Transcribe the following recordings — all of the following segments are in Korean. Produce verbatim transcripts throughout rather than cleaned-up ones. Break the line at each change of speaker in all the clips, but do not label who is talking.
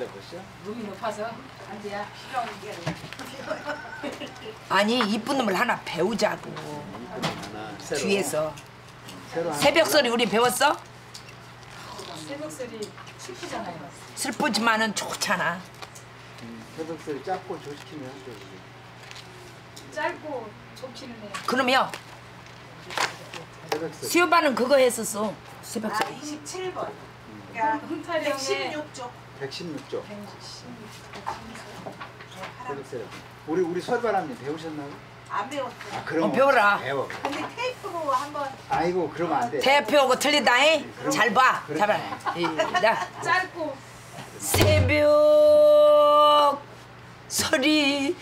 앉아보시죠.
룸이 높아서 앉아야 필요한 게
아니 이쁜 놈을 하나 배우자고.
하나, 새로.
뒤에서
새로 하나
새벽소리 우리 배웠어?
새벽소리 슬프잖아요.
슬프지만은 좋잖아.
음, 새벽소리 짧고 조시키면 또
짧고 좁히는 애.
그러면
새벽소리.
수요반은 그거 했었어.
아,
새벽소리.
이십칠 번.
음.
그러니까
흥탈이 형의
백십육 쪽.
백십육 쪽.
파란.
새벽소리. 우리 우리 설바람님 배우셨나요?
안 배웠어요.
아 그럼
어, 배워라.
배워.
근데 테이프로 한번
아이고 그러면 안 돼.
대표하고 틀리다잉. 잘 봐.
그래.
잡아라. 이, 나
짧고
새벽 소리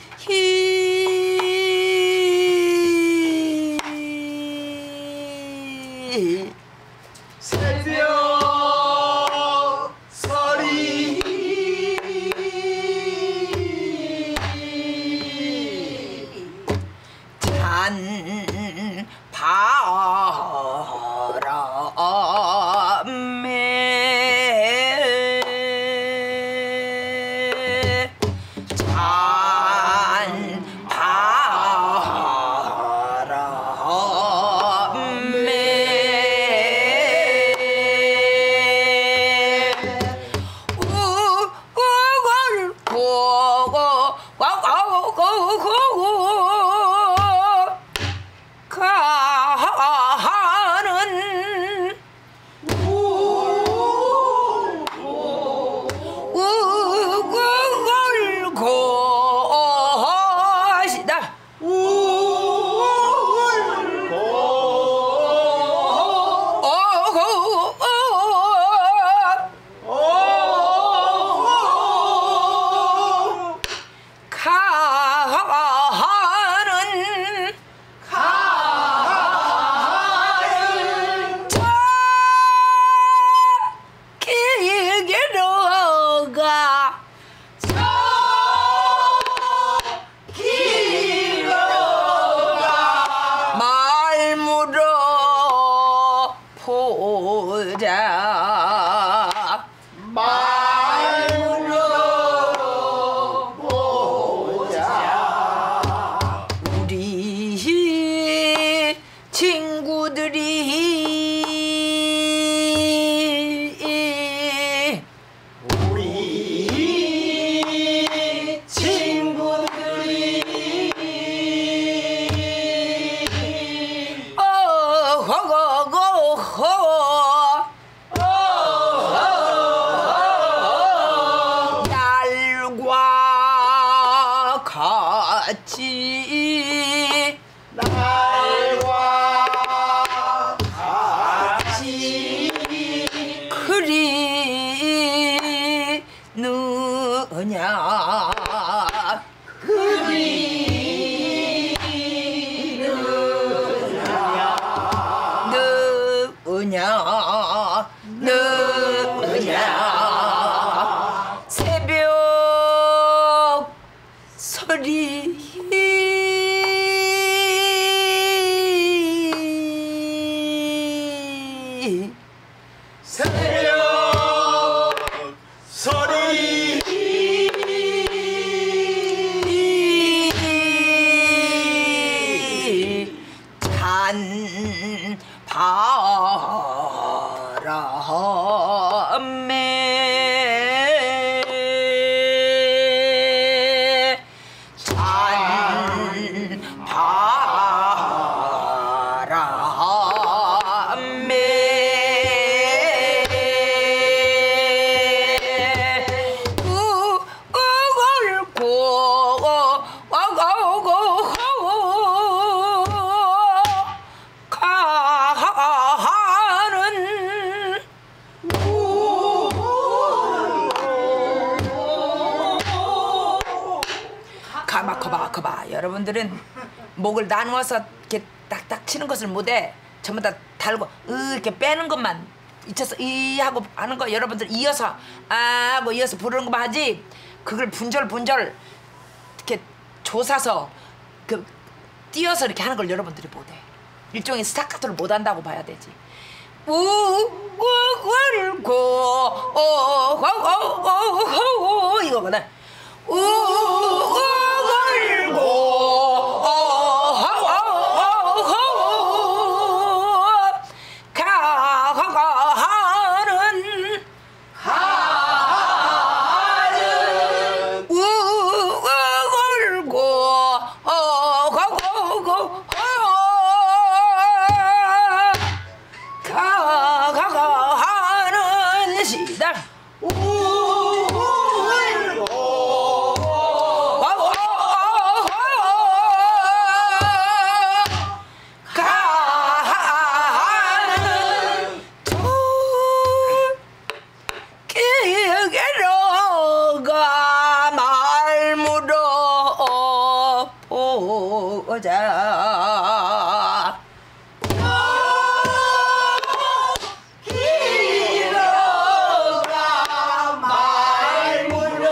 새벽 소리
잔 바람에 잔 바람에 우걸 고고 고고고고 가는 우걸 고시다 가는 길게로가 말 물어 보자
말 물어 보자.
우리 친구들이
우리 친구들이
어허거거허 날과 같이
날과 같이
그리느냐 느냐 느냐 새벽 소리
새벽 소리
잔 바람에 잔 바람에 우걸 고고 와고고 가는 가마 커봐 커봐. 여러분들은 목을 나누어서 이렇게 딱딱 치는 것을 못해. 전부 다 달고 으 이렇게 빼는 것만 잊혀서 이 하고 하는 거 여러분들 이어서 아 하고 이어서 부르는 것만 하지. 그걸 분절 분절 이렇게 조사서 그 띄어서 이렇게 하는 걸 여러분들이 못해. 일종의 스타카토를 못한다고 봐야 되지. 우우걸고 그래. 우글고 가가하는
가는
우글고 가가고 가가하는 시다. 보자.
길어가 말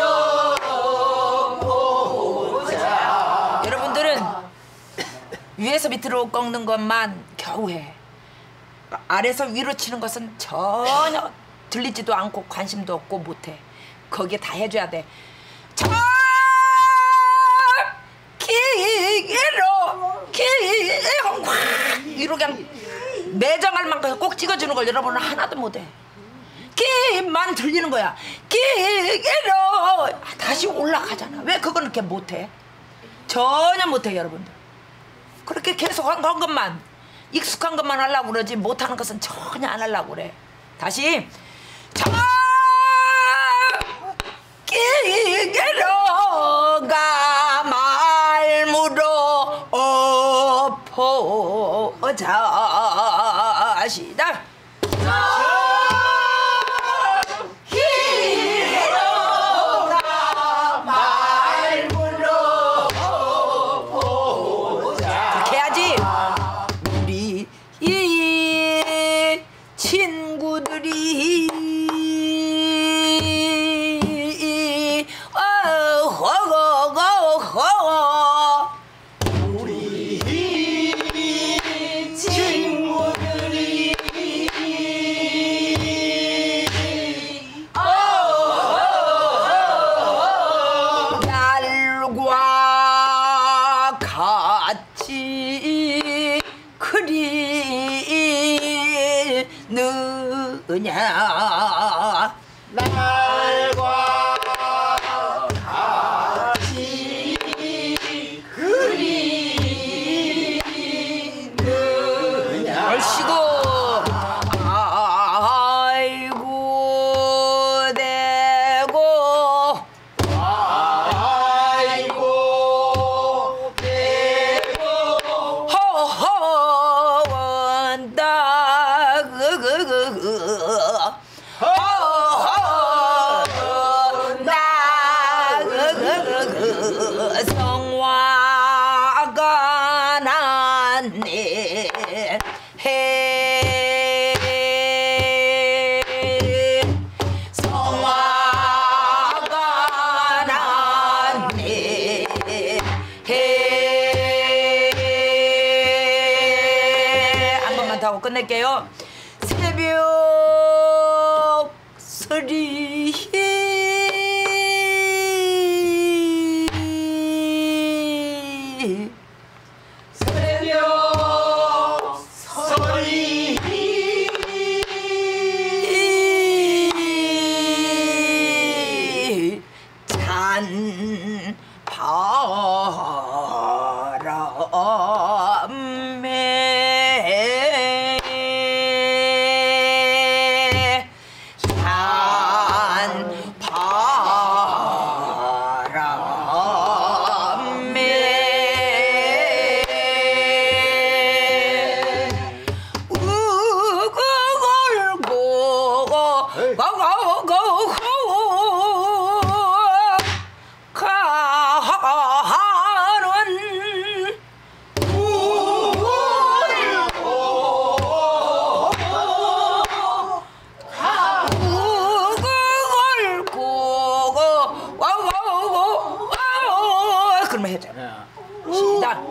물어보자.
여러분들은 위에서 밑으로 꺾는 것만 겨우 해. 아래에서 위로 치는 것은 전혀 들리지도 않고 관심도 없고 못해. 거기에 다 해줘야 돼. 저 기로 기로 이로 그냥 매장할 만큼 꼭 찍어주는 걸 여러분은 하나도 못해. 기만 들리는 거야. 기로 다시 올라가잖아. 왜 그건 이렇게 못해? 전혀 못해 여러분들. 그렇게 계속 한 것만 익숙한 것만 하려고 그러지 못하는 것은 전혀 안 하려고 그래. 다시 저 기로가 말무로 엎어자 시다.
길어가 말 물어보자.
그렇게 해야지. 우리 이 친구들이 어허거허
우리 친구들이
날과 같이 그리느냐
날과 같이 그리느냐.
얼씨구 아이고 대고
아이고 대고
허허 원다 그그그그 허허 나 그그그그 성화가 났네 해 성화가 났네 해 한 번만 더 하고 끝낼게요. 새벽 소리
새벽 소리
찬 바람에 찬 바람에 우글고 고고고고 가는 우글고 와와고 그러면 해잖아. 시작.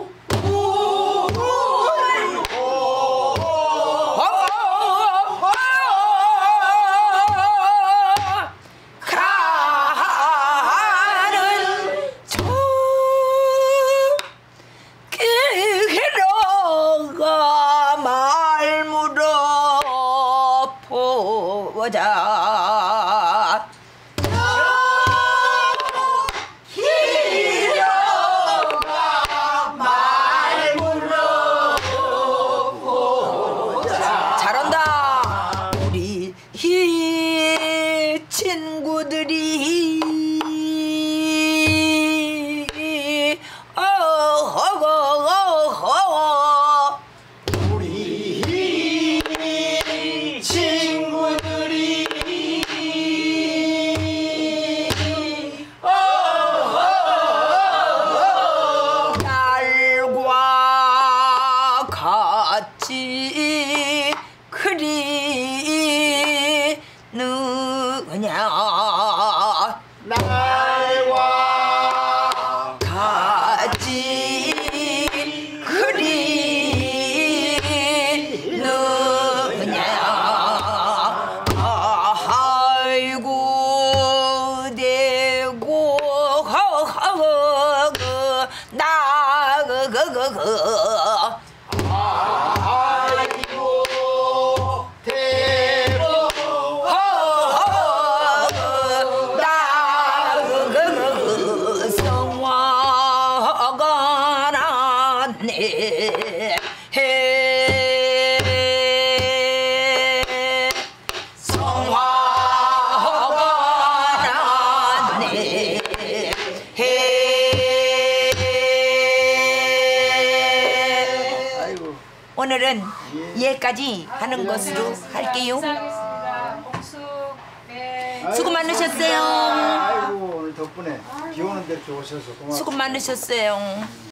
아이고 대보 아이고
오늘은 얘까지 하는 것으로 할게요.
인사하겠습니다. 복수. 네.
수고 많으셨어요.
아이고 오늘 덕분에 비 오는 데 이렇게 오셔서 고맙습니다.
수고 많으셨어요.